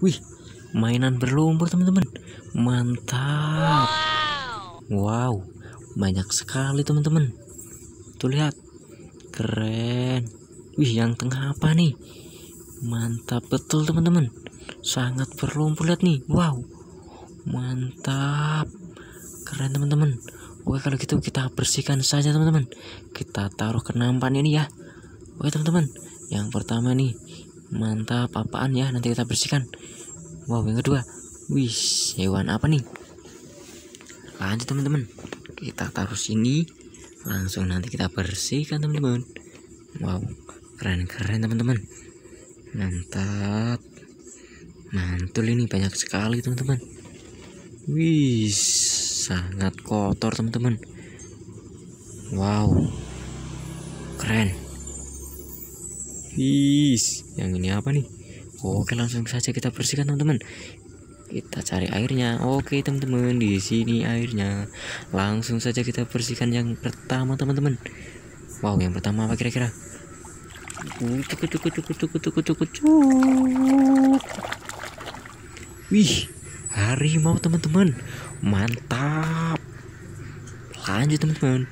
Wih, mainan berlumpur teman-teman. Mantap. Wow, banyak sekali teman-teman. Tuh lihat, keren. Wih, yang tengah apa nih? Mantap betul teman-teman. Sangat berlumpur, lihat nih. Wow, mantap. Keren teman-teman. Oke, kalau gitu kita bersihkan saja teman-teman. Kita taruh ke nampan ini ya. Oke teman-teman, yang pertama nih, mantap, apaan ya, nanti kita bersihkan. Wow, yang kedua, wih, hewan apa nih? Lanjut teman-teman, kita taruh sini, langsung nanti kita bersihkan teman-teman. Wow, keren-keren teman-teman. Mantap, mantul, ini banyak sekali teman-teman. Wih, sangat kotor teman-teman. Wow, keren. Wih, yang ini apa nih? Oke, langsung saja kita bersihkan teman-teman. Kita cari airnya. Oke teman-teman, di sini airnya. Langsung saja kita bersihkan yang pertama teman-teman. Wow, yang pertama apa kira-kira? Wih, harimau teman-teman. Mantap. Lanjut teman-teman.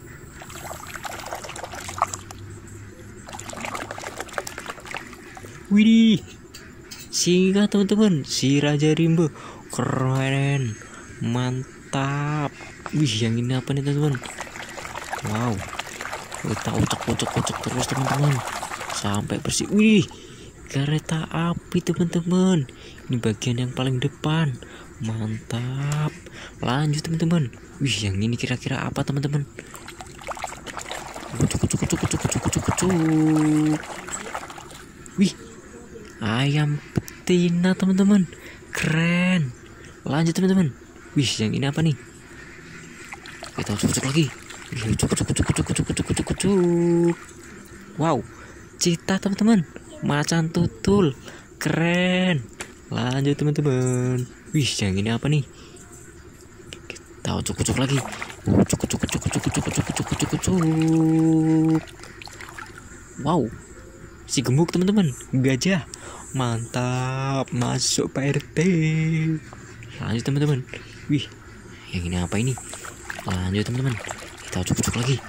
Widih, singa teman-teman, si Raja Rimba. Keren, mantap. Wih, yang ini apa nih teman-teman? Wow, kita ucek terus teman-teman sampai bersih. Wih, kereta api teman-teman. Ini bagian yang paling depan. Mantap. Lanjut teman-teman. Wih, yang ini kira-kira apa teman-teman? Wih, ayam betina teman-teman. Keren. Lanjut teman-teman. Wih, yang ini apa nih? Kita cocok lagi. Wow, cita teman-teman. Macan tutul. Keren. Lanjut teman-teman. Wih, yang ini apa nih? Kita cocok lagi. Wow, si gemuk teman-teman, gajah. Mantap, masuk Pak RT. Lanjut teman-teman. Wih, yang ini apa ini? Lanjut teman-teman, kita cuk lagi.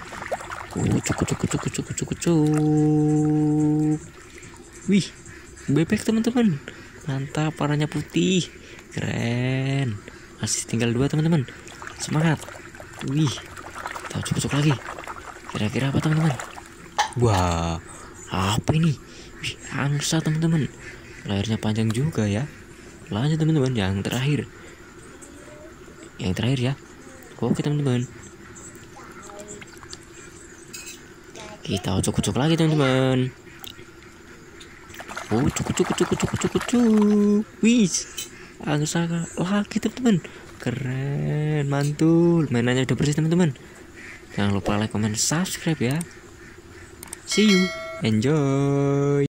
Wih, bebek teman-teman. Mantap, warnanya putih. Keren. Masih tinggal 2 teman-teman. Semangat. Wih, kita cuk lagi. Kira-kira apa teman-teman? Wah, apa ini? Wih, angsa teman-teman. Layarnya panjang juga ya. Lanjut teman-teman, yang terakhir. Yang terakhir ya. Oke teman-teman. Kita ucuk lagi teman-teman. Cuk. Wih, angsa lagi teman-teman. Keren, mantul. Mainannya udah bersih teman-teman. Jangan lupa like, comment, subscribe ya. See you, enjoy.